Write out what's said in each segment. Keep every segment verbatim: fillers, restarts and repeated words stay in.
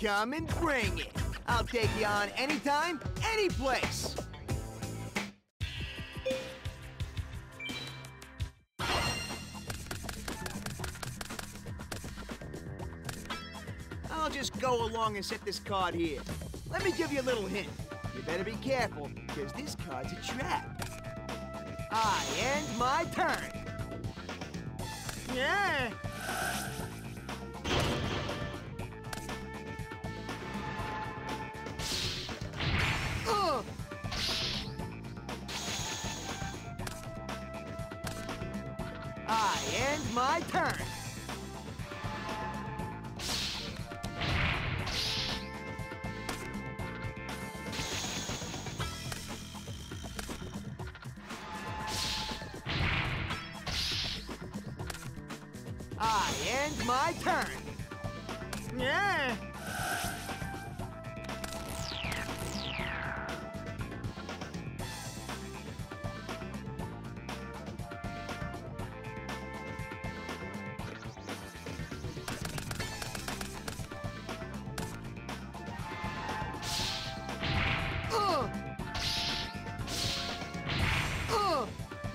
Come and bring it. I'll take you on anytime, any place. I'll just go along and set this card here. Let me give you a little hint. You better be careful, because this card's a trap. I end my turn. Yeah. Uh. I end my turn. I end my turn. Yeah. Uh. Uh.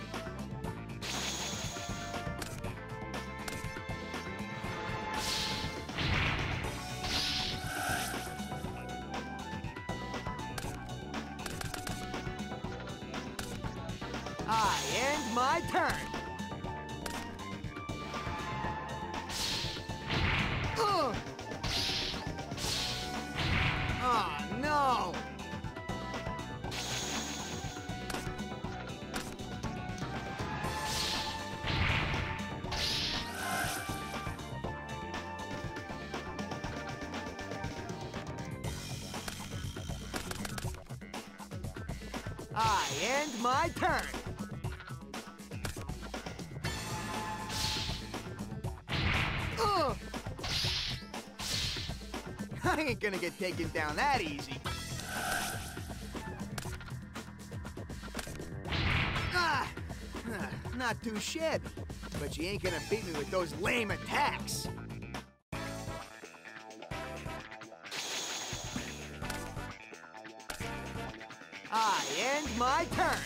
I end my turn. Uh. Oh, no. I end my turn. Uh. I ain't gonna get taken down that easy. Ah, not too shabby, but you ain't gonna beat me with those lame attacks. I end my turn.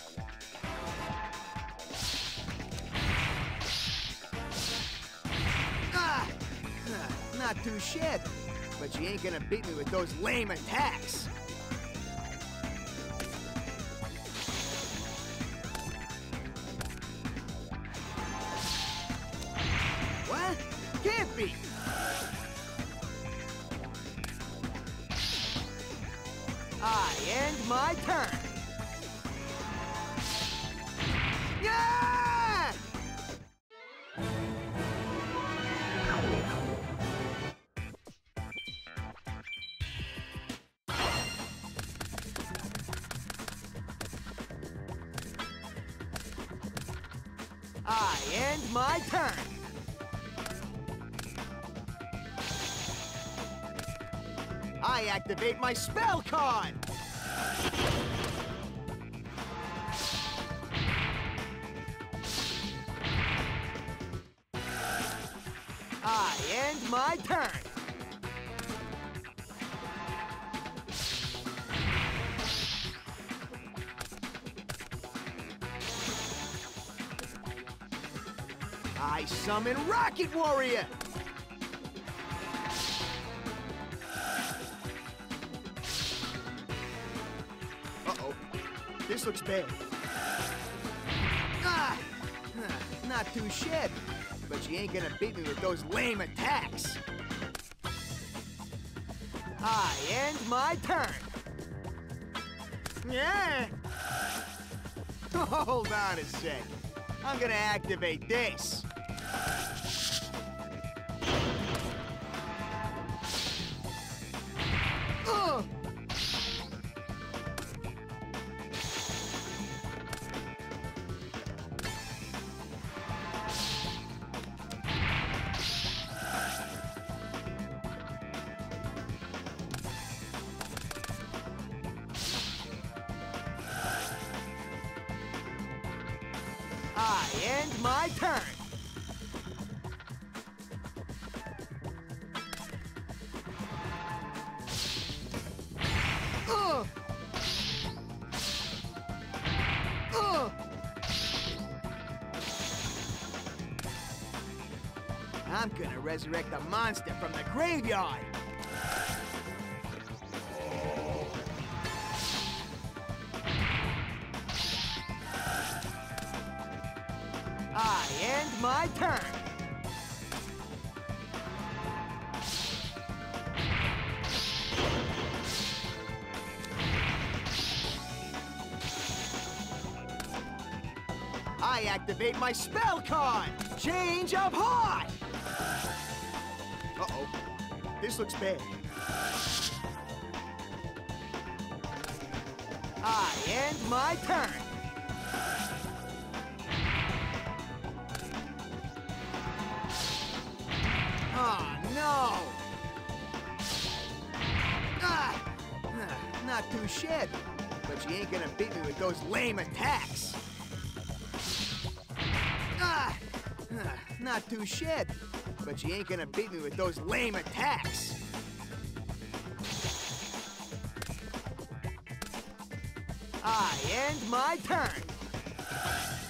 Ah, not too shabby, but you ain't gonna beat me with those lame attacks. What? Can't be. I end my turn. Yeah! I end my turn. I activate my spell card. I end my turn. I summon Rocket Warrior. Uh-oh. This looks bad. Ah! Not too shabby, but you ain't gonna beat me with those lame attacks. I end my turn. Yeah! Hold on a sec. I'm gonna activate this. Uh! I end my turn. I'm gonna resurrect a monster from the graveyard. I end my turn. I activate my spell card, Change of Heart! Uh-oh, this looks bad. I end my turn. Oh, no! Ah! Not too shabby, but you ain't gonna beat me with those lame attacks. Ah! Not too shabby, but you ain't gonna beat me with those lame attacks. I end my turn.